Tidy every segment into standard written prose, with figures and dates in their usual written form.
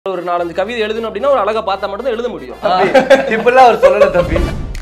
ஒரு 4-5 கவிதை எழுதணும் அப்படின்னா ஒரு அழகா பார்த்தா மட்டும் தான் எழுத முடியும். இப்பெல்லாம் அவர் சொல்லல தம்பி.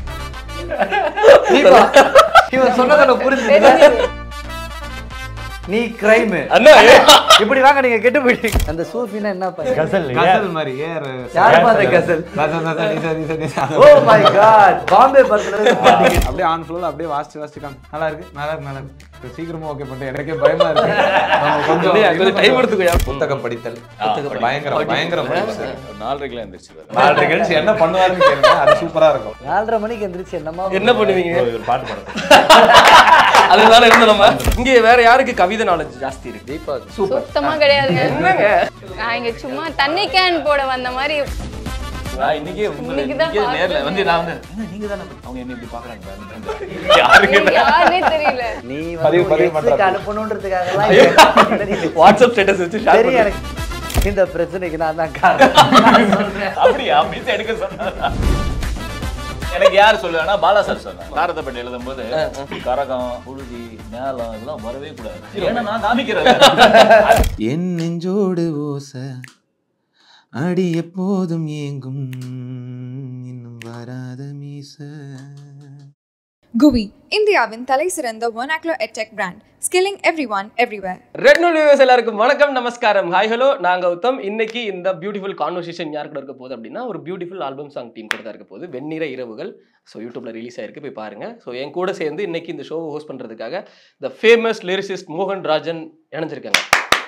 இவன் சொன்னதை புரிஞ்சு நீ கிரைம் அண்ணா இப்படி வாங்க நீங்க கெட்டு போயிட்டீங்க. அந்த சூஃபினா என்ன பண்ண கசல் மாதிரி யார் பார்த்த கசல்? ஓ மை காட், பாம்பே பர்த்ல அப்படியே ஆன் ஃப்ளோல அப்படியே வாசிச்சு காம். நல்லா இருக்கு. சீக்கிரமா ஓகே பண்ணிட்டு எனக்கே பயமா இருக்கு. நம்ம கொஞ்சம் டைம் எடுத்துக்கோ. புத்தகம் படித்தல் பயங்கர 4:30 எந்திரிச்சு 4:30 என்ன பண்ணுவாருன்னு கேளுங்க. அது சூப்பரா இருக்கும். 4:30 மணிக்கு எந்திரிச்சு என்ன பண்ணுவீங்க? ஒரு பாட்டு பாடுறேன். அதனால என்ன நம்ம இங்க வேற யாருக்கு கவிதை நாலேஜ் ஜாஸ்தி இருக்கு? தீபா சூப்பர். சுத்தமா கிடையாதுங்க. என்னங்க நான் இங்க சும்மா தண்ணி கேன் போட வந்த மாதிரி. நான் இன்னைக்கு இன்னைக்குதான் நேர்ல வந்து நான் வந்து நீங்க தானே அவங்க என்ன இப்படி பாக்குறாங்க யாருக்கு யாருனே தெரியல. நீ பதிவு வந்து அனுப்பணும்ன்றதுக்காக வாட்ஸ்அப் ஸ்டேட்டஸ் வச்சு ஷேர் சரி, எனக்கு இந்த பிரச்சனைக்கு நான் தான் காரணம். அப்படியா மீசை எடுக்க சொன்னா எனக்கு யார் சொல்லுவேன்னா பாலா சார் சொன்னாங்க. தாரதப்பட்டு எழுதும் போது கரகம் புழுதி மேலம் இதெல்லாம் வரவே கூடாது. ஏன்னா நான் காமிக்கிறேன். என் நெஞ்சோடு ஓசை அடி எப்போதும் ஏங்கும் இன்னும் வராத மீச. GUI, இந்தியாவின் தலை சிறந்த vernacular edtech brand, skilling everyone everywhere. Red நூல் வியூவர்ஸ் எல்லாருக்கும் வணக்கம், நமஸ்காரம், ஹாய் ஹலோ. நான் கௌதம். இன்னைக்கு இந்த பியூட்டிஃபுல் கான்வர்சேஷன் யார் கூட இருக்க போகுது அப்படின்னா ஒரு பியூட்டிஃபுல் ஆல்பம் சாங் டீம் கூட தான் இருக்க போகுது. வெண்ணிற இரவுகள். ஸோ யூடியூப்ல ரிலீஸ் ஆயிருக்கு, போய் பாருங்க. ஸோ என் கூட சேர்ந்து இன்னைக்கு இந்த ஷோவை ஹோஸ்ட் பண்றதுக்காக த ஃபேமஸ் லிரிசிஸ்ட் மோகன் ராஜன் இணைஞ்சிருக்காங்க.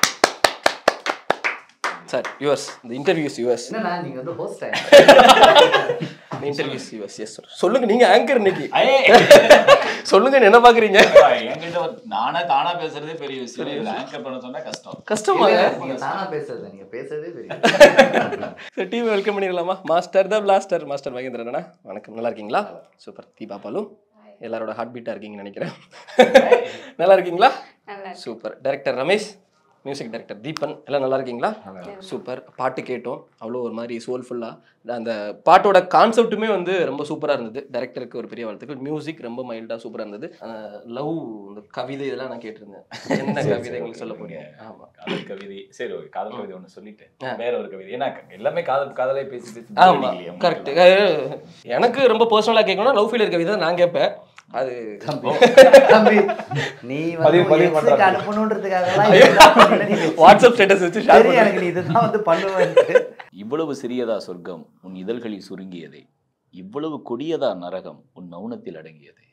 சார் யுவர்ஸ், இந்த இன்டர்வியூஸ் யுவர்ஸ். என்னன்னா நீங்க வந்து host interviews yours. Yes sir, சொல்லுங்க. நீங்க ஆங்கர் இன்னைக்கு சொல்லுங்க, என்ன பாக்குறீங்க? என்கிட்ட நானா தானா பேசுறதே பெரிய விஷயம். இதுல ஆங்கர் பண்ண சொன்னா கஷ்டமா? நீங்க தானா பேசுறது, நீங்க பேசுறதே பெரிய. சரி, டீம் வெல்கம் பண்ணிடலாமா? மாஸ்டர் த பிளாஸ்டர், மாஸ்டர் மகேந்திரனா. வணக்கம், நல்லா இருக்கீங்களா? சூப்பர். தீபா பாலு, எல்லாரோட ஹார்ட் பீட்டா இருக்கீங்கன்னு நினைக்கிறேன். நல்லா இருக்கீங்களா? Super. Director Ramesh, music director Deepan, எல்லாம் நல்லா இருக்கீங்களா? சூப்பர். பாட்டு கேட்டோம், அவ்வளோ ஒரு மாதிரி சோல்ஃபுல்லாக. அந்த பாட்டோட கான்செப்ட்டுமே வந்து ரொம்ப சூப்பராக இருந்தது. டைரக்டருக்கு ஒரு பெரிய வாழ்த்துக்கள். மியூசிக் ரொம்ப மைல்டாக சூப்பராக இருந்தது. லவ், இந்த கவிதை இதெல்லாம் நான் கேட்டிருந்தேன். என்ன கவிதை உங்களுக்கு சொல்ல போறீங்க? ஆமாம், காதல் கவிதை. சரி, ஓகே, காதல் கவிதை ஒன்று சொல்லிட்டு வேற ஒரு கவிதை. ஏன்னா எல்லாமே காதலே பேசி ஆமாம், கரெக்ட். எனக்கு ரொம்ப பர்சனலாக கேட்கணும்னா லவ் ஃபெயிலியர் கவிதை தான் நான் கேட்பேன். அது தம்பி நீ வந்து அனுப்பணும்ன்றதுக்காக வாட்ஸ்அப் ஸ்டேட்டஸ் வச்சு ஷேர் பண்ணி எனக்கு நீ இதுதான் வந்து பண்ணுவேன். இவ்வளவு சிறியதா சொர்க்கம் உன் இதழ்களில் சுருங்கியதே, இவ்வளவு கொடியதா நரகம் உன் மௌனத்தில் அடங்கியதே.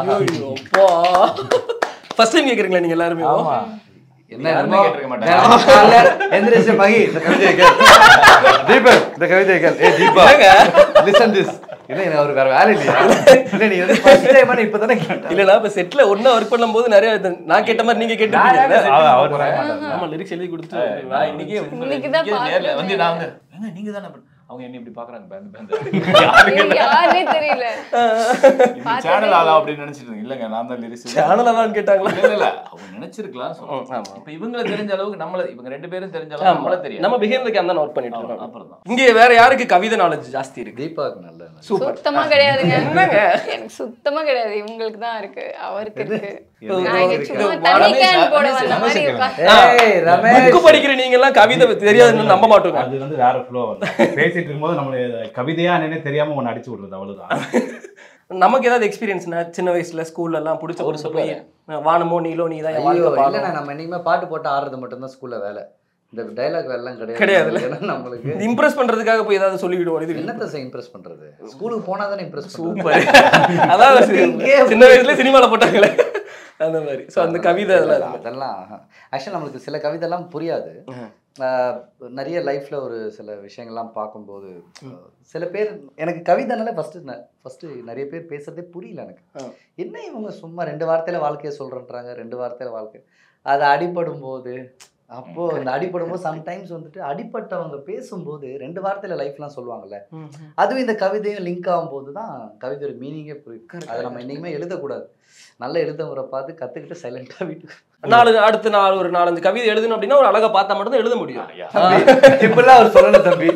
ஃபர்ஸ்ட் டைம் கேக்குறீங்களா நீங்க எல்லாருமே? என்ன கேட்டிருக்க மாட்டாங்க. எந்திரிச்சு மகி இந்த கவிதையை கேள். தீபக் இந்த கவிதையை கேள். ஏ தீபா, லிசன் திஸ். இல்ல எனக்கு ஒரு வேற வேலை இல்லையா? இல்ல நீ வந்து ஃபர்ஸ்ட் டைம் நான் இப்பதானே கேட்டேன். இல்ல நான் இப்ப செட்ல ஒண்ணா வர்க் பண்ணும்போது நிறைய நான் கேட்ட மாதிரி நீங்க கேட்டிருக்கீங்க. ஆமா, லிரிக்ஸ் எழுதி கொடுத்து நான் இன்னைக்கு நேர்ல வந்து நான் வந்து நீங்க தானே அவங்க என்ன இப்படி பாக்குறாங்க யாருனே தெரியல. சேனல் ஆளா அப்படின்னு நினைச்சிட்டு இல்லங்க, நான் தான் லிரிக்ஸ் சேனல் ஆளான்னு கேட்டாங்களா? இல்ல அவங்க நினைச்சிருக்கலாம். இப்ப இவங்கள தெரிஞ்ச அளவுக்கு நம்மள இவங்க ரெண்டு பேரும் தெரிஞ்ச அளவுக்கு நம்மள தெரியும். நம்ம பிஹைண்ட் தி கேமரா ஒர்க் பண்ணிட்டு இருக்கோம். அப்புறம் தான் இங்க வேற யாருக்கு கவிதை நாலேஜ் ஜாஸ்தி இருக்கு? தீபாக்கு நல்ல சூப்பர். சுத்தமா கிடையாதுங்க. என்னங்க? எனக்கு சுத்தமா கிடையாது. இவங்களுக்கு தான் இருக்கு, அவருக்கு இருக்கு. நான் இங்க சும்மா தண்ணி கேன் போட வந்த மாதிரி ஏய் ரமேஷ், புக் படிக்கிற நீங்க எல்லாம் கவிதை தெரியாதுன்னு நம்ப மாட்டோங்க. அது வந்து வேற ஃப்ளோ. பேசிட்டு இருக்கும்போது நம்மள கவிதையா என்னன்னு தெரியாம ஒன்னு அடிச்சு விடுறது, அவ்வளவுதான். நமக்கு ஏதாவது எக்ஸ்பீரியன்ஸ்னா சின்ன வயசுல ஸ்கூல்ல எல்லாம் பிடிச்ச ஒரு சொல்லுங்க, வானமோ நீலோ நீ தான் வாழ்க்கை பாடம். இல்ல நம்ம என்னைக்குமே பாட்டு போட்டு ஆடுறது மட்டும் தான் ஸ்கூல்ல வேலை. இந்த டயலாக் வேலைலாம் கிடையாது. ஏன்னா நம்மளுக்கு இம்ப்ரெஸ் பண்றதுக்காக போய் ஏதாவது சொல்லிவிடுவோம். இது என்னத்தை இம்ப்ரெஸ் பண்றது? ஸ்கூலுக்கு போனா தானே இம்ப்ரெஸ் பண்றது. சூப்பர். அதாவது சின்ன வயசுல சினிமால போட்டாங்களே அந்த மாதிரி. ஸோ அந்த கவிதை அதெல்லாம் ஆக்சுவலி நம்மளுக்கு சில கவிதைலாம் புரியாது. நிறைய லைஃப்ல ஒரு சில விஷயங்கள்லாம் பார்க்கும்போது சில பேர் எனக்கு கவிதைனால ஃபர்ஸ்ட் நிறைய பேர் பேசுறதே புரியல எனக்கு. என்ன இவங்க சும்மா 2 வார்த்தையில வாழ்க்கையை சொல்றேன்றாங்க, 2 வார்த்தையில வாழ்க்கை. அது அடிபடும் போது, அப்போ இந்த அடிபடும் போது சம்டைம்ஸ் வந்துட்டு அடிப்பட்டவங்க பேசும்போது 2 வார்த்தையில லைஃப்லாம் சொல்லுவாங்கல்ல, அதுவும் இந்த கவிதையும் லிங்க் ஆகும் போது தான் கவிதையோட மீனிங்கே புரியும். அதை நம்ம என்னைக்குமே எழுதக்கூடாது. நல்ல எழுத முறை பார்த்து கத்துக்கிட்டு சைலண்டா வீட்டுக்கு அடுத்து நான் ஒரு 4-5 கவிதை எழுதணும் அப்படின்னா ஒரு அழகா பார்த்தா மட்டும் தான் எழுத முடியும். இப்பெல்லாம் அவர் சொல்லல தம்பி.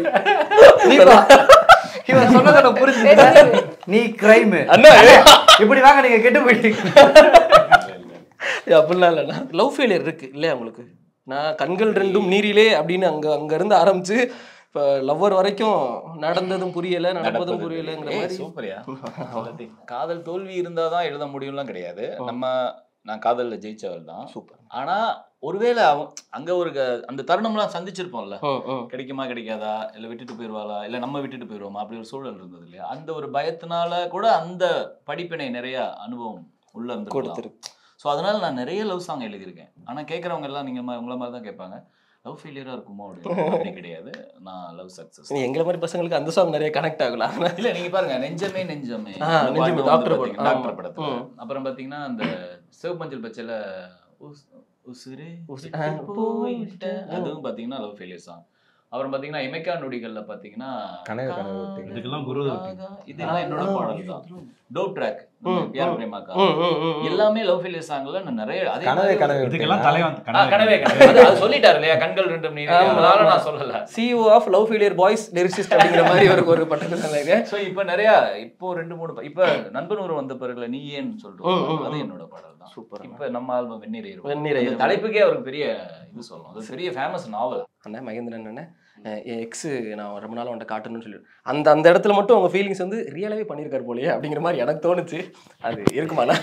இவன் சொன்னதை புரிஞ்சு நீ கிரைம் இப்படி வாங்க நீங்க கெட்டு போயிட்டீங்க. அப்படிலாம் இல்லைண்ணா, லவ் ஃபெயிலியர் இருக்கு இல்லையா உங்களுக்கு? நான் கண்கள் ரெண்டும் நீரிலே அப்படின்னு அங்க இருந்து ஆரம்பிச்சு இப்போ லவ்வர் வரைக்கும் நடந்ததும் புரியல நடப்பதும் புரியலங்கிற மாதிரி. சூப்பரியா. காதல் தோல்வி இருந்தாதான் எழுத முடியும்லாம் கிடையாது. நான் காதல்ல ஜெயிச்சவர் தான். சூப்பர். ஆனா ஒருவேளை அங்க ஒரு அந்த தருணம்லாம் சந்திச்சிருப்போம்ல, கிடைக்குமா கிடைக்காதா, இல்ல விட்டுட்டு போயிருவாளா, இல்ல நம்ம விட்டுட்டு போயிருவோமா, அப்படி ஒரு சூழல் இருந்தது இல்லையா? அந்த ஒரு பயத்தினால கூட அந்த படிப்பினை நிறைய அனுபவம் உள்ள இருந்து. ஸோ அதனால நான் நிறைய லவ் சாங் எழுதியிருக்கேன். ஆனா கேட்கறவங்க எல்லாம் நீங்க உங்களை மாதிரி தான் கேட்பாங்க, லவ் ஃபெயிலியரா இருக்குமோ அப்படின்னு. அப்படி கிடையாது, நான் லவ் சக்சஸ். எங்களை மாதிரி பசங்களுக்கு அந்த சாங் நிறைய கனெக்ட் ஆகலாம். இல்ல நீங்க பாருங்க, நெஞ்சமே நெஞ்சமே டாக்டர் படத்துல. அப்புறம் பாத்தீங்கன்னா அந்த சிவபஞ்சல் பச்சையில உசுரே போயிட்ட, அதுவும் பாத்தீங்கன்னா லவ் ஃபெயிலியர் சாங். அப்புறம் பாத்தீங்கன்னா இமைக்கா நொடிகள்ல பாத்தீங்கன்னா இதுக்கெல்லாம் குரு இதெல்லாம் என்னோட பாடல் தான். டோப் ட்ராக் பியார் பிரேமாக்கா எல்லாமே லவ் ஃபெயிலியர் சாங்ல நான் நிறைய இதுக்கெல்லாம் தலைவன் கனவே அது சொல்லிட்டாரு இல்லையா, கண்கள் ரெண்டும் நீ. அதனால நான் சொல்லல. CEO of love failure boys lyricist அப்படிங்கிற மாதிரி ஒரு பட்டத்துல சொன்னாங்க. சோ இப்போ நிறைய இப்போ 2-3 இப்போ நண்பன் ஒரு வந்த பிறகுல நீ ஏன்னு சொல்லிட்டு அது என்னோட பாடல் தான். சூப்பர். இப்போ நம்ம ஆல்பம் வெந்நீர் தலைப்புக்கே அவருக்கு பெரிய இது சொல்லணும், அது பெரிய ஃபேமஸ் நாவல். அண்ணா மகேந்திரன் அண்ணன் என் எக்ஸு நான் ரொம்ப நாள் அவன்கிட்ட காட்டணும்னு சொல்லி அந்த இடத்துல மட்டும் அவங்க ஃபீலிங்ஸ் வந்து ரியலாகவே பண்ணியிருக்காரு போலயே அப்படிங்கிற மாதிரி எனக்கு தோணுச்சு. அது இருக்குமாண்ணா?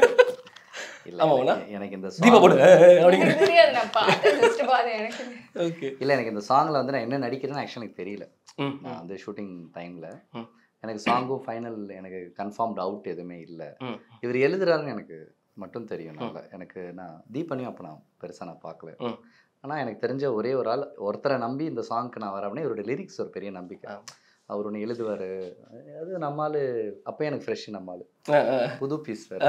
எனக்கு இந்த தீபா போடு அப்படிங்கிற இல்லை, எனக்கு இந்த சாங்கில் வந்து நான் என்ன நடிக்கிறேன்னு ஆக்சுவலி எனக்கு தெரியல. நான் வந்து ஷூட்டிங் டைமில் எனக்கு சாங்கும் ஃபைனல் எனக்கு கன்ஃபார்ம்ட் அவுட் எதுவுமே இல்லை. இவர் எழுதுறாருன்னு எனக்கு மட்டும் தெரியும். நல்லா எனக்கு நான் தீபனையும் அப்போ நான் பெருசாக நான் பார்க்கல. ஆனால் எனக்கு தெரிஞ்ச ஒரே ஒரு ஆள், ஒருத்தரை நம்பி இந்த சாங்க்கு நான் வரேன் அப்படின்னா இவருடைய லிரிக்ஸ் ஒரு பெரிய நம்பிக்கை. அவர் ஒன்று எழுதுவார், அது நம்மால் அப்போ எனக்கு ஃப்ரெஷ், நம்மால் புது பீஸ் வேறு.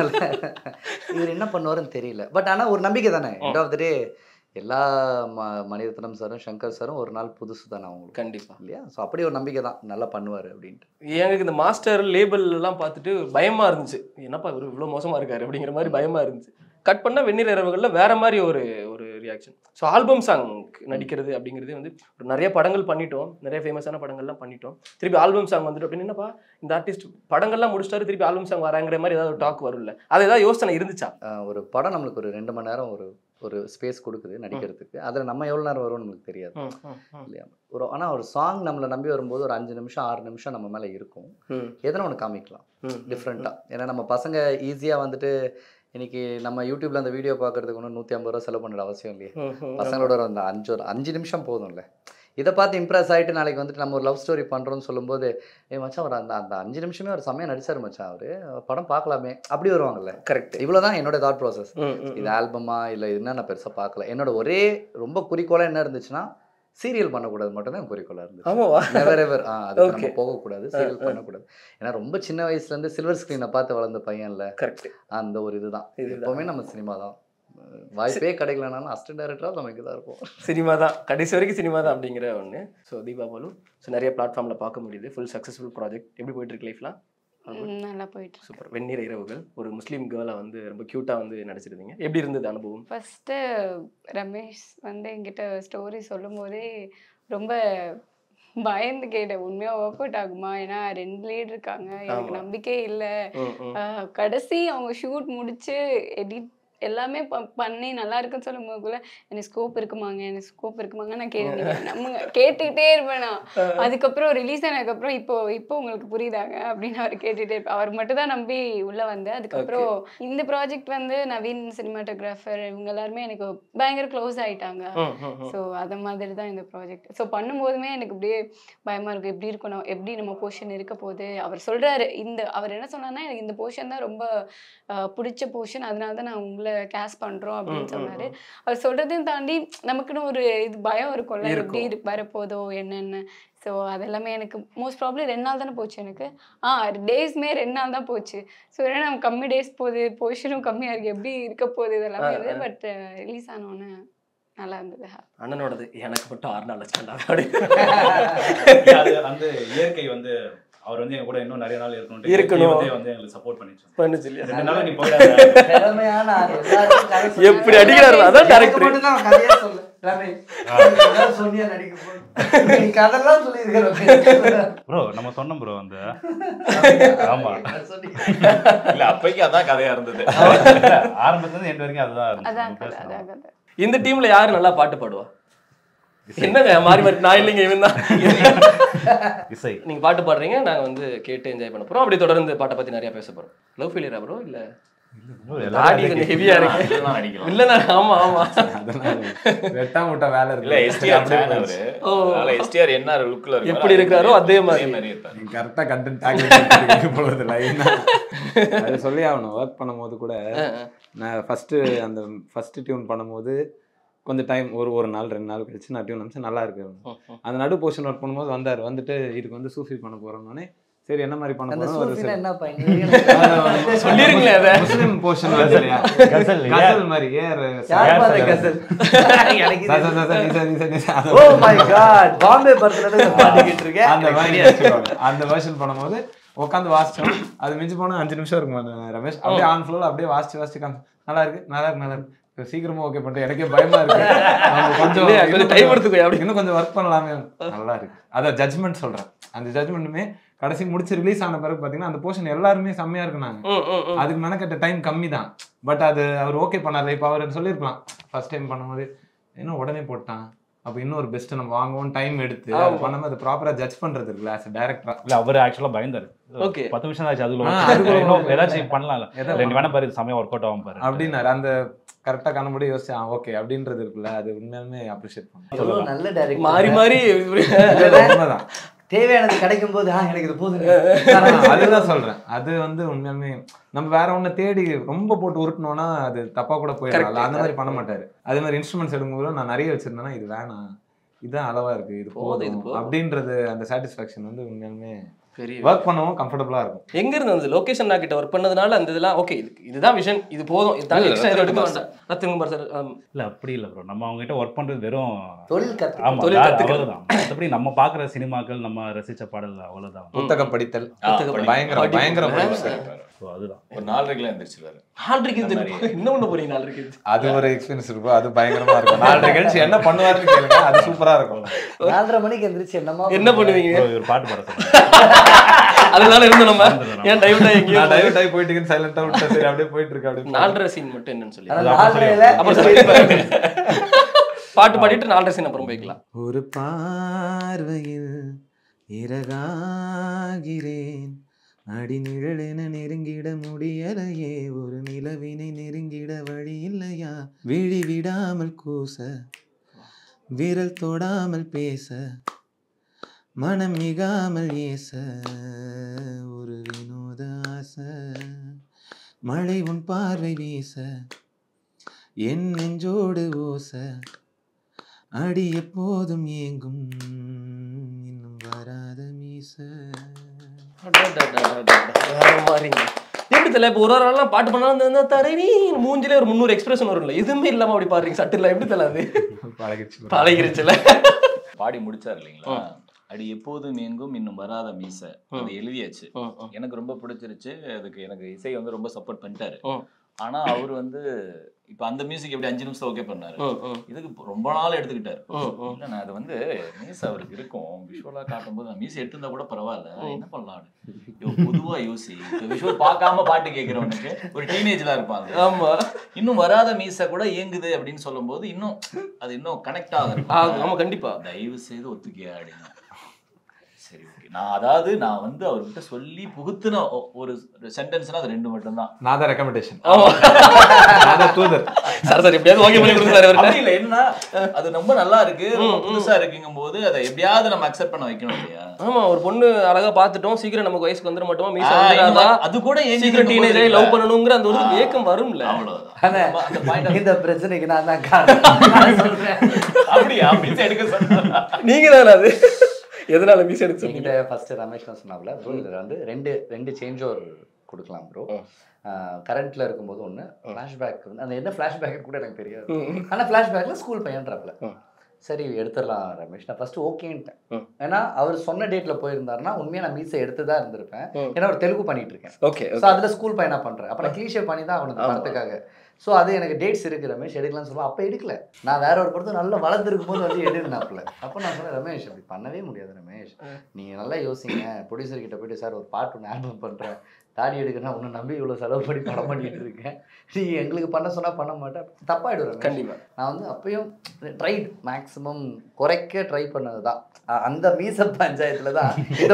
இவர் என்ன பண்ணுவாருன்னு தெரியல. பட் ஆனால் ஒரு நம்பிக்கை தானே. எண்ட் ஆஃப் த டே எல்லா மணிரத்னம் சாரும் சங்கர் சாரும் ஒரு நாள் புதுசு தானே அவங்களுக்கு. கண்டிப்பாக இல்லையா? ஸோ அப்படி ஒரு நம்பிக்கை தான், நல்லா பண்ணுவார் அப்படின்ட்டு. எனக்கு இந்த மாஸ்டர் லேபிள் எல்லாம் பார்த்துட்டு பயமாக இருந்துச்சு, என்னப்பா இவர் இவ்வளோ மோசமாக இருக்காரு அப்படிங்கிற மாதிரி பயமாக இருந்துச்சு. கட் பண்ணால் வெந்நீர் இரவுகளில் வேற மாதிரி ஒரு ரியாக்ஷன். ஸோ ஆல்பம் சாங் நடிக்கிறது அப்படிங்கிறது வந்து ஒரு நிறைய படங்கள் பண்ணிட்டோம், நிறைய ஃபேமஸான படங்கள்லாம் பண்ணிட்டோம். திருப்பி ஆல்பம் சாங் வந்துட்டு அப்படின்னு என்னப்பா இந்த ஆர்டிஸ்ட் படங்கள்லாம் முடிச்சிட்டாரு, திருப்பி ஆல்பம் சாங் வராங்கிற மாதிரி ஏதாவது ஒரு டாக் வரும்ல, அது ஏதாவது யோசனை இருந்துச்சா? ஒரு படம் நம்மளுக்கு ஒரு 2 மணி நேரம் ஒரு ஸ்பேஸ் கொடுக்குது நடிக்கிறதுக்கு. அதில் நம்ம எவ்வளோ நேரம் வரும்னு நமக்கு தெரியாது இல்லையா? ஆனால் ஒரு சாங் நம்மளை நம்பி வரும்போது ஒரு 5 நிமிஷம் 6 நிமிஷம் நம்ம மேலே இருக்கும். எதனா ஒன்று காமிக்கலாம் டிஃப்ரெண்ட்டாக. ஏன்னா நம்ம பசங்க ஈஸியாக வந்துட்டு இன்னைக்கு நம்ம யூடியூப்ல அந்த வீடியோ பார்க்கறதுக்கு ஒன்றும் 150 ரூபா செலவு பண்ணுற அவசியம் இல்லையே. பசங்களோட அந்த 5 நிமிஷம் போதும்ல. இதை பார்த்து இம்ப்ரெஸ் ஆகிட்டு நாளைக்கு வந்துட்டு நம்ம ஒரு லவ் ஸ்டோரி பண்ணுறோன்னு சொல்லும்போது மச்சான் அவர் அந்த 5 நிமிஷமே ஒரு செம்மையாக நடிச்சார் மச்சான், அவர் படம் பார்க்கலாமே அப்படி வருவாங்கல்ல. கரெக்ட். இவ்வளோதான் என்னோட தாட் ப்ராசஸ். இது ஆல்பமா இல்லை என்ன நான் பெருசாக பார்க்கல. என்னோட ஒரே ரொம்ப குறிக்கோளாக என்ன இருந்துச்சுன்னா சீரியல் பண்ணக்கூடாது மட்டும் தான் குறிக்கோளாக இருந்துச்சு. நெவர் எவர் அதுக்கு நம்ம போகக்கூடாது, சீரியல் பண்ணக்கூடாது. ஏன்னா ரொம்ப சின்ன வயசுலேருந்து சில்வர் ஸ்க்ரீனை பார்த்து வளர்ந்த பையன்ல. கரெக்ட். அந்த ஒரு இதுதான் எப்போவுமே நம்ம சினிமா தான். வாய்ப்பே கிடைக்கலனாலும் அசிஸ்டன்ட் டைரக்டராக நம்ம இங்கே தான் இருப்போம். சினிமா தான் கடைசி வரைக்கும் சினிமா தான் அப்படிங்கிற ஒன்று. ஸோ தீபா பாலு நிறைய பிளாட்ஃபார்மில் பார்க்க முடியுது. Full successful project. எப்படி போயிட்டு இருக்கு லைஃப்லாம்? நல்லா போயிட்டு. சூப்பர். வெந்நீர் இரவுகள் ஒரு முஸ்லீம் கேர்ளை வந்து ரொம்ப க்யூட்டாக வந்து நடிச்சிருந்தீங்க. எப்படி இருந்தது அனுபவம்? ஃபஸ்ட்டு ரமேஷ் வந்து என்கிட்ட ஸ்டோரி சொல்லும் போதே ரொம்ப பயந்து கேட்டேன், உண்மையாக ஒர்க் அவுட் ஆகுமா? ஏன்னா 2 லீட் இருக்காங்க, எனக்கு நம்பிக்கையே இல்லை. கடைசி அவங்க ஷூட் முடிச்சு எடிட் எல்லாமே பண்ணி நல்லா இருக்குன்னு சொல்லும் போதுக்குள்ள எனக்கு ஸ்கோப் இருக்குமாங்க நான் நம்ம கேட்டுக்கிட்டே இருப்பேன் நான். அதுக்கப்புறம் ரிலீஸ் ஆனதுக்கப்புறம் இப்போ உங்களுக்கு புரியுதாங்க அப்படின்னு அவர் கேட்டுகிட்டே இருப்பேன். அவர் மட்டும் தான் நம்பி உள்ளே வந்தேன். அதுக்கப்புறம் இந்த ப்ராஜெக்ட் வந்து நவீன் சினிமாட்டோகிராஃபர் இவங்க எல்லாருமே எனக்கு பயங்கர க்ளோஸ் ஆகிட்டாங்க. ஸோ அதை மாதிரி தான் இந்த ப்ராஜெக்ட். ஸோ பண்ணும்போதுமே எனக்கு இப்படியே பயமாக இருக்கும், எப்படி இருக்கணும், எப்படி நம்ம போர்ஷன் இருக்க போகுது. அவர் சொல்கிறாரு, அவர் என்ன சொன்னார்னா எனக்கு இந்த போர்ஷன் தான் ரொம்ப பிடிச்ச போர்ஷன், அதனால தான் நான் உங்களை கேஸ் பண்றோம் அப்படின்னு சொன்னாரு. அவர் சொல்றதையும் தாண்டி நமக்குன்னு ஒரு இது பயம் இருக்கும்ல, எப்படி வரப்போதோ என்னென்ன. ஸோ அதெல்லாமே எனக்கு மோஸ்ட் ப்ராப்ளம் 2 நாள் தானே போச்சு. எனக்கு டேஸ்மே 2 நாள் தான் போச்சு. ஸோ ஏன்னா நம்ம கம்மி டேஸ் போகுது, பொசிஷனும் கம்மியாக இருக்குது, எப்படி இருக்க போகுது இதெல்லாமே இருந்தது. பட் ரிலீஸ் ஆனோன்னு நல்லா இருந்தது. அண்ணனோடது எனக்கு மட்டும் 6 நாள் வச்சுட்டா அந்த இயற்கை வந்து அவர் வந்து எங்க கூட இன்னும் நிறைய நாள் இருக்கணும் வந்து எங்களுக்கு சப்போர்ட் பண்ணிச்சு இல்லையா? 2 நாள் நீ போயிடாத. எப்படி அடிக்கிறாரு அதான் டைரக்டர் மட்டும் தான் கதையா சொல்லு. ரமேஷ் சோனியா நடிக்க போறோம் நீ கதெல்லாம் சொல்லி இருக்கற ப்ரோ. நம்ம சொன்னோம் ப்ரோ அந்த ஆமா இல்ல அப்பைக்கு அதான் கதையா இருந்தது. ஆரம்பத்துல இருந்து எண்ட் வரைக்கும் அதுதான் இருந்துச்சு. இந்த டீம்ல யாரு நல்லா பாட்டு பாடுவா? என்னங்க மாறி மாறி நான் இல்லைங்க இவன் தான். இசை. நீங்க பாட்டு பாடுறீங்க, நாங்க வந்து கேட்டு என்ஜாய் பண்ண போறோம். அப்படி தொடர்ந்து பாட்டை பத்தி நிறைய பேச போறோம். லவ் ஃபெயிலியரா ப்ரோ? இல்ல ஆடி கொஞ்சம் ஹெவியா இருக்கு. இல்ல ஆமா ஆமா வெட்டா முட்டை வேலை இருக்கு. இல்ல எஸ்டிஆர் ஃபேன் அவரு. அதனால எஸ்டிஆர் என்ன லுக்ல இருக்கு எப்படி இருக்காரோ அதே மாதிரி இருப்பாரு. நீங்க கரெக்டா கண்டென்ட் டாக் போறது லைனா. அது சொல்லி ஆகணும். ஒர்க் பண்ணும்போது கூட நான் ஃபர்ஸ்ட் டியூன் பண்ணும்போது கொஞ்சம் டைம் ஒரு நாள் 2 நாள் கழிச்சு நான் டியூன் அனுப்பிச்சு நல்லா இருக்கு. அந்த நடு போர்ஷன் ஒர்க் பண்ணும்போது வந்துட்டு இதுக்கு வந்து சூஃபி பண்ண போறோம்னே. சரி என்ன மாதிரி பண்ண போறோம்? சொல்லிருங்களே அத. முஸ்லிம் போர்ஷன் வருது இல்லையா? கசல் மாதிரி ஏர் யார் பாத கசல்? எனக்கு ஓ மை காட், பாம்பே பர்த்ல பாடிக்கிட்டு இருக்கேன். அந்த மாதிரி வச்சுக்கோங்க. அந்த வெர்ஷன் பண்ணும்போது உட்காந்து வாசிச்சோம். அது மிஞ்சி போனா 5 நிமிஷம் இருக்கும் ரமேஷ். அப்படியே ஆன் ஃப்ளோர்ல அப்படியே வாசிச்சு நல்லா இருக்கு. சீக்கிரமா ஓகே பண்ணிட்டு எனக்கே பயமா இருக்கு. கொஞ்சம் டைம் எடுத்துக்கோ, அப்படி இன்னும் கொஞ்சம் ஒர்க் பண்ணலாமே. நல்லா இருக்கு. அதான் ஜட்ஜ்மெண்ட் சொல்றேன். அந்த ஜட்ஜ்மெண்ட்டுமே கடைசி முடிச்சு ரிலீஸ் ஆன பிறகு பாத்தீங்கன்னா அந்த போர்ஷன் எல்லாருமே செம்மையா இருக்குனாங்க. அதுக்கு மெனக்கட்ட டைம் கம்மி தான். பட் அது அவர் ஓகே பண்ணாரு. இப்ப அவர் சொல்லிருக்கலாம் ஃபர்ஸ்ட் டைம் பண்ணும்போது என்ன உடனே போட்டான், அப்ப இன்னொரு பெஸ்ட் நம்ம வாங்குவோம் டைம் எடுத்து பண்ணும்போது அது ப்ராப்பரா ஜட்ஜ் பண்றது இருக்குல்ல ஆஸ் டைரக்டரா. இல்ல அவர் ஆக்சுவலா பயந்தாரு. ஓகே 10 நிமிஷம் ஆச்சு அதுல ஏதாச்சும் பண்ணலாம்ல. ரெண்டு வேணா பாரு சமயம் ஒர்க் அவுட் ஆகும் பாரு அப்படின்னாரு. அந்த கரெக்டா கண்ணபடி யோசிச்சா ஓகே அப்படின்றது இருக்குல்ல. அது உண்மையாலுமே அப்ரிஷியேட் பண்ணுவோம். நல்ல டைரக்டர். மாறி மாறி உண்மைதான். தேவையானது கிடைக்கும் போது எனக்கு இது போதும். அதுதான் சொல்றேன். அது வந்து உண்மையாலுமே நம்ம வேற ஒண்ணு தேடி ரொம்ப போட்டு உருட்டணும்னா அது தப்பா கூட போயிடலாம். அந்த மாதிரி பண்ண மாட்டாரு. அதே மாதிரி இன்ஸ்ட்ருமெண்ட்ஸ் எடுக்கும்போது நான் நிறைய வச்சிருந்தேன்னா இது வேணாம், இதுதான் அளவா இருக்கு, இது போதும் அப்படின்றது அந்த சாட்டிஸ்ஃபேக்ஷன் வந்து உண்மையாலுமே பெரிய ஒர்க் பண்ணவும் கம்ஃபர்டபுளா இருக்கும். எங்க இருந்து வந்து லொகேஷன் நான் கிட்ட ஒர்க் பண்ணதுனால அந்த இதெல்லாம் ஓகே, இதுதான் விஷன், இது போதும், இதுதான் எக்ஸ்ட்ரா எடுக்க வேண்டாம். நத்திங் சார் இல்ல அப்படி இல்ல ப்ரோ. நம்ம அவங்க கிட்ட ஒர்க் பண்றது வெறும் தொழில் கத்து. ஆமா அவ்வளவுதான். மற்றபடி நம்ம பாக்குற சினிமாக்கள் நம்ம ரசிச்ச பாடல் அவ்வளவுதான். புத்தகம் படித்தல் பயங்கர அதுதான். ஒரு 4:30 எந்திரிச்சிருவாரு. 4:30 இன்னும் ஒண்ணு போறீங்க. 4:30 அது ஒரு எக்ஸ்பீரியன்ஸ் இருக்கும். அது பயங்கரமா இருக்கும். 4:30 என்ன பண்ணுவாருன்னு கேளுங்க, அது சூப்பரா இருக்கும். 4:30 மணிக்கு எந்திரிச்சு என்ன பண்ணுவீங்க? ஒரு பாட்டு பாட சொல்லுங்க. அதனால இருந்து நம்ம ஏன் டைவர்ட் ஆகி நான் டைவர்ட் ஆகி போயிட்டு சைலண்டா விட்டு சரி அப்படியே போயிட்டு இருக்கு. அப்படியே 4:30 சீன் மட்டும் என்னன்னு சொல்லி அப்புறம் பாட்டு பாடிட்டு 4:30 சீன் அப்புறம் போய்க்கலாம். ஒரு பார்வையில் இறகாகிறேன், அடிநிழலென நெருங்கிட முடியலையே, ஒரு நிலவினை நெருங்கிட வழி இல்லையா, விழி விடாமல் கூச விரல் தொடாமல் பேச, மனம் மிகாமல் ஏச, ஒரு வினோத ஆசை, மழை உன் பார்வை வீச, என் நெஞ்சோடு ஓச, அடி எப்போதும் ஏங்கும் இன்னும் வராத மீச. எப்படி தெரியல, இப்போ ஒரு நாள்லாம் பாட்டு பண்ணாலும் தரவி மூஞ்சிலே ஒரு 300 எக்ஸ்பிரஷன் வரும்ல, எதுவுமே இல்லாம அப்படி பாடுறீங்க சட்டில், எப்படி தெரியல? அது பழகிருச்சுல. பாடி முடிச்சார் இல்லைங்களா? அடி எப்போதும் எங்கும் இன்னும் வராத மீச, அது எழுதியாச்சு. எனக்கு ரொம்ப பிடிச்சிருச்சு. அதுக்கு எனக்கு இசை வந்து ரொம்ப சப்போர்ட் பண்ணிட்டாரு. ஆனா அவர் வந்து இப்ப அந்த மியூசிக் எப்படி 5 நிமிஷம் ஓகே பண்ணாரு, இதுக்கு ரொம்ப நாள் எடுத்துக்கிட்டாரு. இல்ல நான் அது வந்து மீஸ் அவருக்கு இருக்கும், விஷுவலா காட்டும் போது நான் மீஸ் எடுத்திருந்தா கூட பரவாயில்ல, என்ன பண்ணலாம் பொதுவா யோசி. விஷுவல் பார்க்காம பாட்டு கேட்கிறவனுக்கு ஒரு டீனேஜ்ல இருப்பாங்க, ஆமா இன்னும் வராத மீச கூட இயங்குது அப்படின்னு சொல்லும் போது இன்னும் அது இன்னும் கனெக்ட் ஆகுது. ஆமா கண்டிப்பா. தயவு செய்து ஒத்துக்கியா அப்படின்னு. சரி ஓகே. நான் வந்து அவர்கிட்ட சொல்லி புகுத்துன ஒரு சென்டென்ஸ்னா அது 2 மட்டும் தான். நான் தான் ரெக்கமெண்டேஷன். தூதர் சார் சார் எப்படியாவது ஓகே பண்ணி கொடுங்க சார். அப்படி இல்ல, என்ன அது ரொம்ப நல்லா இருக்கு, ரொம்ப புதுசா இருக்குங்கும் போது அதை எப்படியாவது நம்ம அக்செப்ட் பண்ண வைக்கணும் இல்லையா? ஆமா, ஒரு பொண்ணு அழகா பாத்துட்டோம், சீக்கிரம் நமக்கு வயசுக்கு வந்துட மாட்டோமா, மீச வந்துடாதா, அது கூட சீக்கிரம் டீனேஜ் ஆகி லவ் பண்ணணும்ங்கற அந்த ஒரு ஏக்கம் வரும்ல. அவ்வளவுதான். இந்த பிரச்சனைக்கு நான் தான் காரணம் சொல்றேன். அப்படியே மீச எடுக்க சொன்னா நீங்க தான அது எதனால மீச எடுக்க சொன்னீங்க? ஃபர்ஸ்ட் ரமேஷ் தான் சொன்னாப்ல ப்ரோ, இதுல வந்து ரெண்டு சேஞ்ச் ஓவர் கொடுக்கலாம் ப்ரோ. கரண்ட்ல இருக்கும்போது ஒன்று ஃப்ளாஷ்பேக் வந்து அந்த என்ன ஃப்ளாஷ்பேக் கூட எனக்கு தெரியாது. ஆனால் ஃப்ளாஷ்பேக்கில் ஸ்கூல் பையன்றாப்ல. சரி எடுத்துடலாம் ரமேஷ். நான் ஃபர்ஸ்ட் ஓகேன்ட்டேன். ஏன்னா அவர் சொன்ன டேட்ல போயிருந்தாருன்னா உண்மையாக நான் மீசை எடுத்து தான் இருந்திருப்பேன். ஏன்னா ஒரு தெலுங்கு பண்ணிட்டு இருக்கேன். ஓகே, ஸோ அதில் ஸ்கூல் பையனா பண்ணுறேன். அப்போ நான் கிளீஷே பண்ணி தான் அவனுக்கு படத்துக்காக. ஸோ அது எனக்கு டேட்ஸ் இருக்கு ரமேஷ், எடுக்கலாம்னு சொல்லுவோம். அப்போ எடுக்கல, நான் வேற ஒரு படத்தை நல்லா வளர்ந்துருக்கும் போது வந்து எடுனாப்புல. அப்போ நான் சொன்னேன் ரமேஷ் அப்படி பண்ணவே முடியாது ரமேஷ், நீங்கள் நல்லா யோசிங்க. ப்ரொடியூசர் கிட்ட போயிட்டு சார் ஒரு பாட்டு ஒன்று ஆல்பம் பண்ணுறேன், தாடி எடுக்கணும், ஒன்று நம்பி இவ்வளோ செலவு பண்ணி படம் பண்ணிட்டு இருக்கேன், நீங்கள் எங்களுக்கு பண்ண சொன்னால் பண்ண மாட்டேன், தப்பாயிடுவேன் கண்டிப்பாக. நான் வந்து அப்பயும் ட்ரைட் மேக்ஸிமம் குறைக்க ட்ரை பண்ணதுதான். அந்த மீச பஞ்சாயத்துல தான்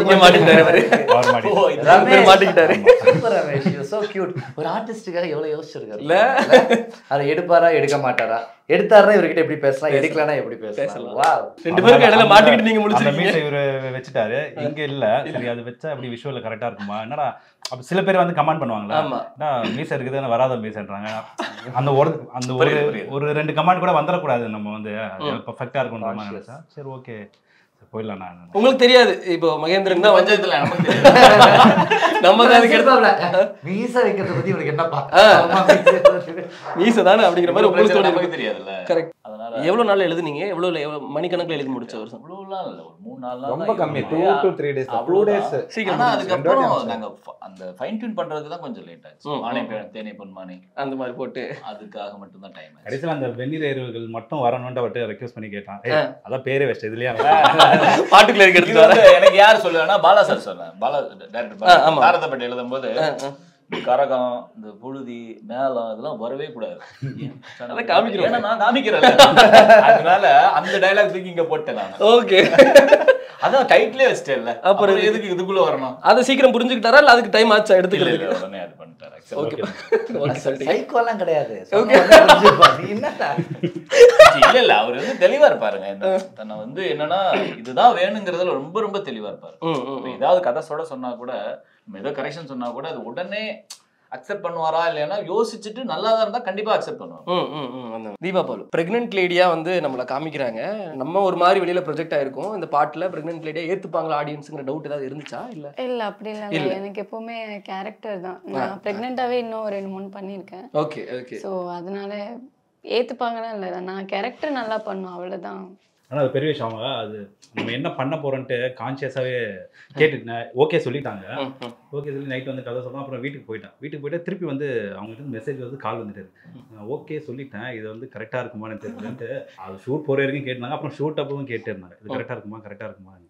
மாட்டிக்கிட்டாரு. Super Ramesh, so cute. ஒரு ஆர்டிஸ்டுக்காக எவ்வளவு யோசிச்சிருக்காரு இல்ல? அதை எடுப்பாரா எடுக்க மாட்டாரா, எடுத்தாருன்னா இவர்கிட்ட எப்படி பேசலாம், எடுக்கலன்னா எப்படி பேசலாம். வா, ரெண்டு பேருக்கு இடையில மாட்டிக்கிட்டு நீங்க முடிச்சிருக்கீங்க. இவரு வச்சுட்டாரு இங்க இல்ல, சரி அது வச்சா அப்படி விஷுவல் கரெக்டா இருக்குமா, என்னடா அப்ப சில பேர் வந்து கமெண்ட் பண்ணுவாங்களா மீசை இருக்குது வராத மீசைன்றாங்க. அந்த ஒரு 2 கமெண்ட் கூட வந்துடக்கூடாது, நம்ம வந்து பர்ஃபெக்டா இருக்குன்ற மாதிரி நினைச்சா சரி ஓகே போயிடலாம். நான் உங்களுக்கு தெரியாது இப்போ மகேந்திரன் தான் பஞ்சாயத்துல நமக்கு அதுக்கு எடுத்தாப்ல மீசை வைக்கிறத பத்தி இவருக்கு என்னப்பா மீசை தானே அப்படிங்கிற மாதிரி உங்களுக்கு நமக்கு தெரியாதுல்ல. கரெக்ட். எவ்வளவு நாள் எழுதுனீங்க, எவ்வளவு மணிக்கணக்கில் எழுதி முடிச்ச வருஷம்? அவ்வளவுலாம் இல்ல, ஒரு 3-4 நாள் ரொம்ப கம்மி, 2 to 3 days. 2 days சீக்கிரம். அதுக்கப்புறம் நாங்க அந்த ஃபைன் டியூன் பண்றதுக்கு தான் கொஞ்சம் லேட் ஆச்சு. மானே தேனே பொன்மானே அந்த மாதிரி போட்டு அதுக்காக மட்டும் தான் டைம் ஆச்சு. கடைசியில் அந்த வெந்நீர் இரவுகள் மட்டும் வரணும்னு அவர்கிட்ட ரெக்வெஸ்ட் பண்ணி கேட்டான். அதான் பேரே வச்சு இதுலயா பாட்டுக்குள்ள எடுத்துட்டு வர எனக்கு யார் சொல்லுவேன்னா பாலா சார் சொன்னேன். பாலா டைரக்டர் தாரதப்பட்டி எழுதும் போது கரகம் இந்த புழுதி மேளம் இதெல்லாம் வரவே கூடாது, நான் காமிக்கிறேன். அதனால அந்த டைலாக் தூக்கி இங்க போட்டேன் நான். ஓகே, அதான் டைட்டிலே வச்சிட்டேன்ல, அப்புறம் எதுக்கு இதுக்குள்ள வரணும்? அதை சீக்கிரம் புரிஞ்சுக்கிட்டாரா இல்ல அதுக்கு டைம் ஆச்சா எடுத்துக்கிறது? உடனே அது பண்ணிட்டாரு. சைக்கோலாம் கிடையாது. இல்ல அவர் வந்து தெளிவா இருப்பாருங்க. தன்னை வந்து என்னன்னா இதுதான் வேணுங்கிறதுல ரொம்ப ரொம்ப தெளிவா இருப்பாரு. ஏதாவது கதை சொன்னா கூட, ஏதோ கரெக்ஷன் சொன்னா கூட அது உடனே அக்செப்ட் பண்ணுவாரா இல்லையா யோசிச்சுட்டு நல்லா தான் இருந்தா கண்டிப்பா அக்செப்ட் பண்ணுவாங்க. தீபா பாலு பிரெக்னென்ட் லேடியா வந்து நம்மள காமிக்கிறாங்க. நம்ம ஒரு மாதிரி வெளியில ப்ரொஜெக்ட் ஆயிருக்கும். இந்த பாட்டுல பிரெக்னென்ட் லேடியா ஏத்துப்பாங்களா ஆடியன்ஸ்ங்கிற டவுட் ஏதாவது இருந்துச்சா? இல்ல அப்படி இல்ல, எனக்கு எப்பவுமே கேரக்டர் தான். நான் பிரெக்னென்ட்டாவே இன்னும் 2-3 பண்ணிருக்கேன். Okay okay. சோ அதனால ஏத்துப்பாங்கன்னா இல்ல, நான் கேரக்டர் நல்லா பண்ணுவேன், அவ்வளவுதான். ஆனால் அது பெரிய விஷயம். அவங்க அது நம்ம என்ன பண்ண போகிறோன்ட்டு கான்ஷியஸாகவே கேட்டுட்டு ஓகே சொல்லிட்டாங்க. ஓகே சொல்லி நைட் வந்து கதை சொன்னோம். அப்புறம் வீட்டுக்கு போயிட்டு திருப்பி வந்து அவங்ககிட்ட மெசேஜ் வந்து கால் வந்துட்டு ஓகே சொல்லிட்டேன், இது வந்து கரெக்டாக இருக்குமான்னு தெரியலன்ட்டு அது ஷூட் போகிற வரைக்கும் கேட்டாங்க. அப்புறம் ஷூட் அப்பவும் கேட்டு இருந்தாங்க இது கரெக்டாக இருக்குமான்ட்டு.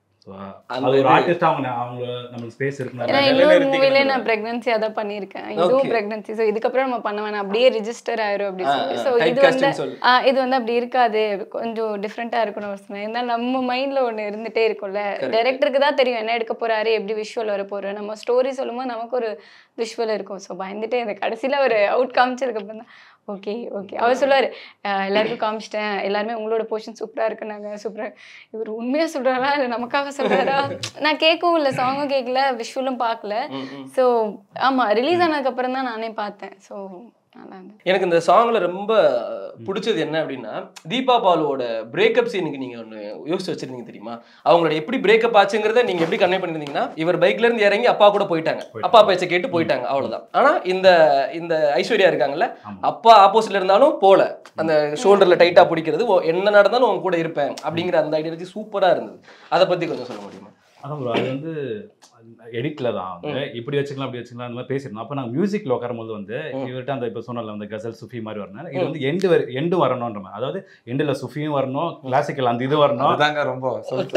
ஒரு ஆர்டிஸ்டா அவங்க நமக்கு ஸ்பேஸ் இருக்கு. இன்னொரு மூவில நான் பிரெக்னன்சி அத பண்ணிருக்கேன். இதுவும் பிரெக்னன்சி. சோ இதுக்கப்புறம் நம்ம பண்ண வேணாம், அப்படியே ரெஜிஸ்டர் ஆயிரும் அப்படி சொல்லி. சோ இது வந்து அப்படி இருக்காது, கொஞ்சம் டிஃபரெண்டா இருக்கணும் சொன்னேன். ஏன்னா நம்ம மைண்ட்ல ஒண்ணு இருந்துட்டே இருக்கும்ல, டைரக்டருக்கு தான் தெரியும் என்ன எடுக்க போறாரு, எப்படி விஷுவல் வர போறாரு. நம்ம ஸ்டோரி சொல்லும்போது நமக்கு ஒரு விஷுவல் இருக்கும். ஸோ பயந்துட்டே இந்த கடைசியில ஒரு அவுட் காமிச்சதுக்கு அப்புறம் தான் ஓகே ஓகே. அவர் சொல்லுவாரு எல்லாருக்கும் காமிச்சிட்டேன், எல்லாருமே உங்களோட போர்ஷன் சூப்பரா இருக்குனாங்க. சூப்பரா, இவர் உண்மையா சொல்றாரா இல்லை நமக்காக சொல்றாரா? நான் கேட்கவும் இல்லை, சாங்கும் கேட்கல, விஷுவலும் பார்க்கல. ஸோ ஆமா, ரிலீஸ் ஆனதுக்கு அப்புறம் தான் நானே பார்த்தேன். ஸோ எனக்கு இந்த சாங்ல ரொம்ப பிடிச்சது என்ன அப்படின்னா, தீபா பாலுவோட பிரேக்கப் சீனுக்கு நீங்க ஒன்று யோசிச்சு வச்சிருந்தீங்க தெரியுமா? அவங்களோட எப்படி பிரேக்கப் ஆச்சுங்கிறத நீங்க எப்படி கன்வே பண்ணிருந்தீங்கன்னா, இவர் பைக்ல இருந்து இறங்கி அப்பா கூட போயிட்டாங்க, அப்பா பேச்சை கேட்டு போயிட்டாங்க, அவ்வளவுதான். ஆனா இந்த ஐஸ்வர்யா இருக்காங்கல்ல, அப்பா ஆப்போசிட்ல இருந்தாலும் போல, அந்த ஷோல்டர்ல டைட்டா பிடிக்கிறது, என்ன நடந்தாலும் உங்க கூட இருப்பேன் அப்படிங்கிற அந்த ஐடியாலஜி சூப்பரா இருந்தது. அதை பத்தி கொஞ்சம் சொல்ல முடியுமா? அதான் ப்ரோ, அது வந்து எடிட்ல தான் வந்து இப்படி வச்சுக்கலாம் அப்படி வச்சுக்கலாம் அந்த மாதிரி பேசியிருந்தோம். அப்போ நாங்கள் மியூசிக்கில் உட்காரும்போது வந்து இவர்கிட்ட அந்த இப்போ சொன்னல அந்த கசல் சுஃபி மாதிரி வரணும், இது வந்து எண்டு வரணுன்ற மாதிரி, அதாவது எண்டில் சுஃபியும் வரணும், கிளாசிக்கல் அந்த இது வரணும், அதாங்க ரொம்ப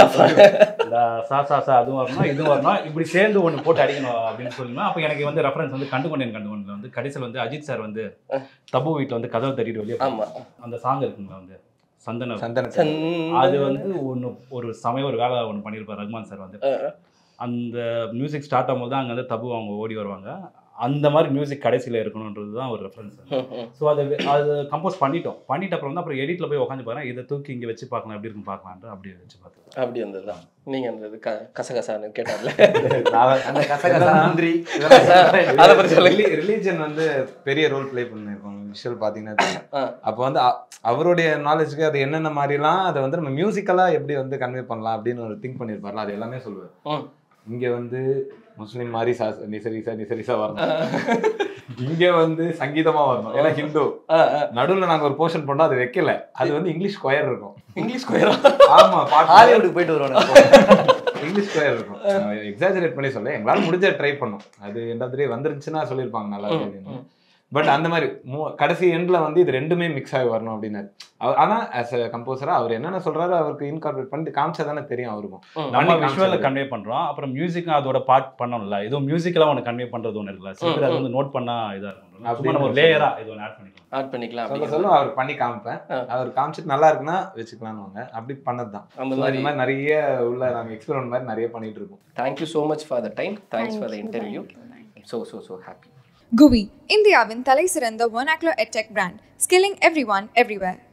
இந்த சா அதுவும் வரணும், இதுவும் வரணும், இப்படி சேர்ந்து ஒன்று போட்டு அடிக்கணும் அப்படின்னு சொல்லணும். அப்போ எனக்கு வந்து ரெஃபரன்ஸ் வந்து கண்டுகொண்டேன் வந்து கடைசியில் வந்து அஜித் சார் வந்து தபு வீட்டில் வந்து கதவை தட்டிட்டு வெளியே அந்த சாங் இருக்குங்களா வந்து சந்தன அது வந்து ஒரு சமயம் ஒரு வேலை ஒன்று பண்ணியிருப்பார் ரஹ்மான் சார் வந்து. அந்த மியூசிக் ஸ்டார்ட் ஆகும்போது தான் அங்கே வந்து தபு அவங்க ஓடி வருவாங்க. அந்த மாதிரி மியூசிக் கடைசியில் இருக்கணுன்றது தான் ஒரு ரெஃபரன்ஸ். ஸோ அது கம்போஸ் பண்ணிட்ட அப்புறம் வந்து அப்புறம் எடிட்டில் போய் உட்காந்து பாருங்க, இதை தூக்கி இங்கே வச்சு பார்க்கலாம், எப்படி இருக்குன்னு பார்க்கலான்ட்டு அப்படியே வச்சு பார்த்தேன். அப்படி வந்தது தான். நீங்கள் அந்த கசகசான்னு கேட்டார்ல, அந்த கசகசா நன்றி. அதை பற்றி சொல்லி ரிலீஜன் வந்து பெரிய ரோல் ப்ளே பண்ணியிருக்கோம் விஷுவல் பார்த்தீங்கன்னா. அப்போ வந்து அவருடைய நாலேஜுக்கு அது என்னென்ன மாதிரிலாம் அதை வந்து நம்ம மியூசிக்கலாக எப்படி வந்து கன்வே பண்ணலாம் அப்படின்னு ஒரு திங்க் பண்ணியிருப்பார்ல, அது எல்லாமே சொல்லுவேன். இங்கே வந்து முஸ்லீம் மாதிரி நிசரிசா வரணும், இங்க வந்து சங்கீதமா வரணும், ஏன்னா ஹிந்து. நடுவில் நாங்க ஒரு போர்ஷன் பண்ணோம், அது வைக்கல, அது வந்து இங்கிலீஷ் ஸ்கொயர் இருக்கும். English square? ஆமா, ஹாலிவுட்டுக்கு போயிட்டு வருவாங்க, இங்கிலீஷ் ஸ்கொயர் இருக்கும். எக்ஸாஜரேட் பண்ணி சொல்ல எங்களால முடிஞ்ச ட்ரை பண்ணோம். அது எந்த வந்துருந்துச்சுன்னா சொல்லியிருப்பாங்க நல்லா. பட் அந்த மாதிரி கடைசி எண்ட்ல வந்து இது ரெண்டுமே மிக்ஸ் ஆகி வரணும் அப்படின்னாரு. ஆனா ஆஸ் அ கம்போசரா அவர் என்னென்ன சொல்றாரு அவருக்கு இன்கார்பரேட் பண்ணி காமிச்சா தானே தெரியும் அவருக்கும். நம்ம விஷுவல்ல கன்வே பண்றோம், அப்புறம் மியூசிக் அதோட பார்ட் பண்ணணும்ல. ஏதோ மியூசிக்கலா ஒன்று கன்வே பண்றது ஒன்று இருக்குல்ல, சில பேர் அது வந்து நோட் பண்ணா இதா இருக்கும். அப்படி நம்ம ஒரு லேயரா இது ஒன்று ஆட் பண்ணிக்கலாம் சொல்ல அவர் பண்ணி காமிப்பேன். அவர் காமிச்சிட்டு நல்லா இருக்குன்னா வச்சுக்கலாம்னு அப்படி பண்ணதுதான். அந்த மாதிரி நிறைய உள்ள நாங்கள் எக்ஸ்பெரிமெண்ட் மாதிரி நிறைய பண்ணிட்டு இருக்கோம். Thank you so much for the time. Thanks for the interview. So happy. GUI, இந்தியாவின் தலை சிறந்த vernacular edtech brand, skilling everyone everywhere.